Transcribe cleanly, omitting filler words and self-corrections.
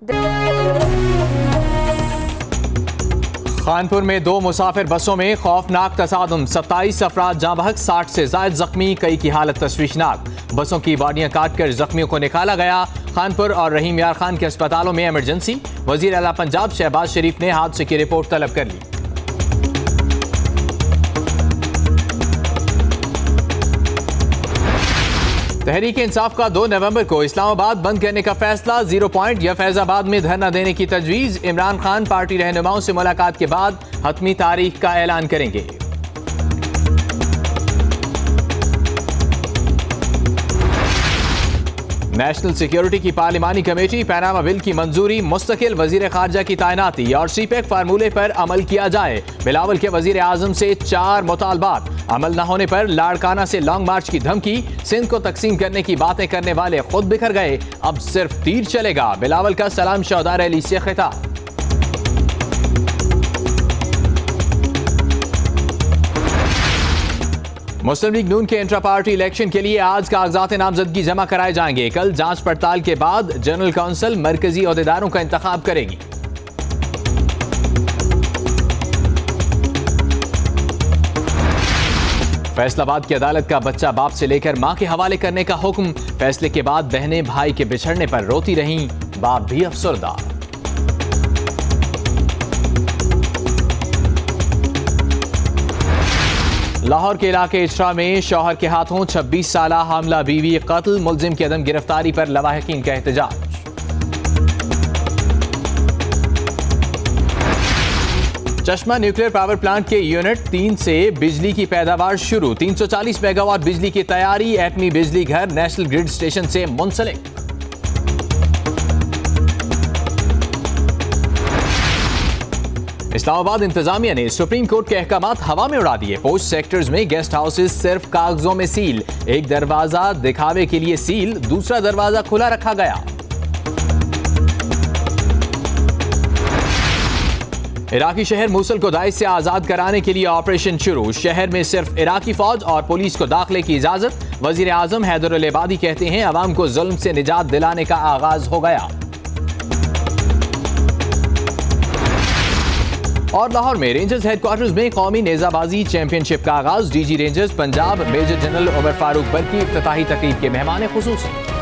खानपुर में 2 मुसाफिर बसों में खौफनाक तसादुम, 27 अफराद जाँ बहक, 60 से ज्यादा जख्मी, कई की हालत तशवीशनाक। बसों की बॉडियां काटकर जख्मियों को निकाला गया। खानपुर और रहीम यार खान के अस्पतालों में इमरजेंसी। वजीर आला पंजाब शहबाज शरीफ ने हादसे की रिपोर्ट तलब कर ली। तहरीक इंसाफ का 2 नवंबर को इस्लामाबाद बंद करने का फैसला। 0 पॉइंट या फैजाबाद में धरना देने की तजवीज। इमरान खान पार्टी रहनुमाओं से मुलाकात के बाद हतमी तारीख का ऐलान करेंगे। नेशनल सिक्योरिटी की पार्लिमानी कमेटी, पैनामा बिल की मंजूरी, मुस्तकिल वजीर खारजा की तैनाती और सीपेक फार्मूले पर अमल किया जाए। बिलावल के वजीर आजम से 4 मुतालबात। अमल न होने पर लाड़काना से लॉन्ग मार्च की धमकी। सिंध को तकसीम करने की बातें करने वाले खुद बिखर गए, अब सिर्फ तीर चलेगा। बिलावल का सलाम शौदा रैली से खिताब। मुस्लिम लीग नून के इंट्रा पार्टी इलेक्शन के लिए आज कागजात नामजदगी जमा कराए जाएंगे। कल जांच पड़ताल के बाद जनरल काउंसिल मरकजी ओहदेदारों का इंतखाब करेगी। फैसलाबाद की अदालत का बच्चा बाप से लेकर मां के हवाले करने का हुक्म। फैसले के बाद बहनें भाई के बिछड़ने पर रोती रहीं, बाप भी अफसरदा। लाहौर के इलाके इचरा में शौहर के हाथों 26 साला हामला बीवी कत्ल। मुलजिम की अदम गिरफ्तारी पर लवाहिकीन का एहतजाज। चश्मा न्यूक्लियर पावर प्लांट के यूनिट 3 से बिजली की पैदावार शुरू। 340 मेगावाट बिजली की तैयारी। एटमी बिजली घर नेशनल ग्रिड स्टेशन से मुंसलिक। इस्लामाबाद इंतजामिया ने सुप्रीम कोर्ट के अहकामात हवा में उड़ा दिए। पोस्ट सेक्टर्स में गेस्ट हाउसेस सिर्फ कागजों में सील। एक दरवाजा दिखावे के लिए सील, दूसरा दरवाजा खुला रखा गया। इराकी शहर मूसल को दाइश से आजाद कराने के लिए ऑपरेशन शुरू। शहर में सिर्फ इराकी फौज और पुलिस को दाखिले की इजाजत। वजीर आजम हैदर अल इबादी कहते हैं अवाम को जुल्म से निजात दिलाने का आगाज हो गया। और लाहौर में रेंजर्स हेडक्वार्टर्स में कौमी नेजाबाजी चैंपियनशिप का आगाज। DG rangers Punjab major general Umar Farooq Barki इफ्तिताही तकरीब के मेहमान खुसूसी।